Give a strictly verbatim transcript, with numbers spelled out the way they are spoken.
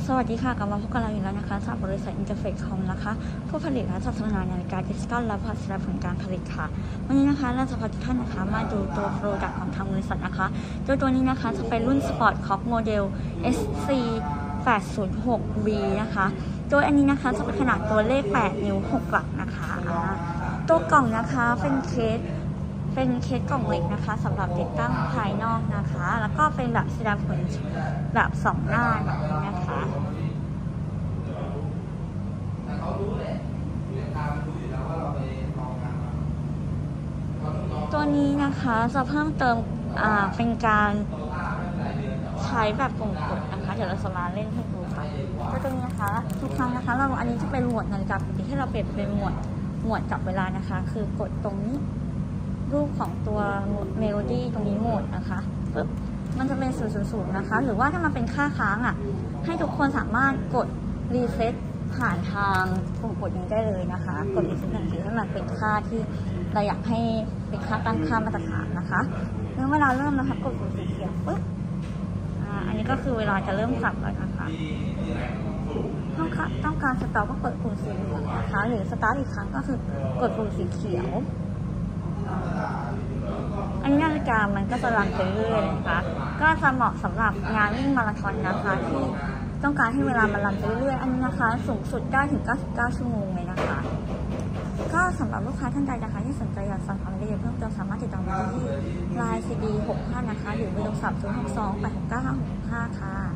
สวัสดีค่ะกลับมาพบกันเราอีกแล้วนะคะจากบริษัท Interface คอมนะคะผู้ผลิตและจัดจำหน่ายนาฬิกาดิจิตอลและผลิตผลการผลิตค่ะวันนี้นะคะเราจะพาทุกท่านนะคะมาดูตัวโปรดักต์ของทางบริษัทนะคะโดยตัวนี้นะคะจะเป็นรุ่น Sport Clock โมเดล เอส ซี แปดศูนย์หก วี นะคะโดยอันนี้นะคะจะเป็นขนาดตัวเลขแปดนิ้วหกหลักนะคะตัวกล่องนะคะเป็นเคสเป็นเคสกล่องเล็กนะคะสำหรับติดตั้งภายนอกนะคะแล้วก็เป็นแบบแสดงผลแบบสองหน้าแบบนี้นะคะตัวนี้นะคะจะเพิ่มเติมอ่าเป็นการใช้แบบกดกดนะคะเดี๋ยวเราจะมาเล่นให้ดูค่ะก็ตัวนี้นะคะทุกครั้งนะคะเราอันนี้จะเป็นหมวดนาฬิกาปกติที่เราเปลี่ยนเป็นหมวดหมวดจับเวลานะคะคือกดตรงนี้รูปของตัวเมโลดี้ตรงนี้โหมดนะคะปึ๊บมันจะเป็นศูนย์ศูนย์ศูนย์นะคะหรือว่าถ้ามันเป็นค่าค้างอ่ะให้ทุกคนสามารถกดรีเซ็ตผ่านทางปุ่มกดนี้ได้เลยนะคะกดรีเซ็ตทันทีให้มันเป็นค่าที่เราอยากให้เป็นค่าตั้งค่ามาตรฐานนะคะเมื่อเวลาเริ่มนะคะกดปุ่มสีเขียวปึ๊บอ่าอันนี้ก็คือเวลาจะเริ่มจับแล้วนะคะต้องการต้องการสตาร์ทก็กดปุ่มสีเหลืองนะคะหรือสตาร์ทอีกครั้งก็คือกดปุ่มสีเขียวอันนี้นาฬิกามันก็จะรันไปเรื่อยๆนะคะก็จะเหมาะสำหรับงานวิ่งมาราธอนนะคะที่ต้องการให้เวลามันรันไปเรื่อยๆอันนี้นะคะสูงสุดได้ถึงเก้าสิบเก้าชั่วโมงเลยนะคะก็สำหรับลูกค้าท่านใดนะคะที่สนใจอยากสอบถามรายละเอียดเพิ่มเติมสามารถติดต่อมาที่ ไลน์ ซี ดี หกห้านะคะหรือเบอร์โทรศัพท์ศูนย์ หก สอง แปด หก เก้า ห้า หก ห้าค่ะ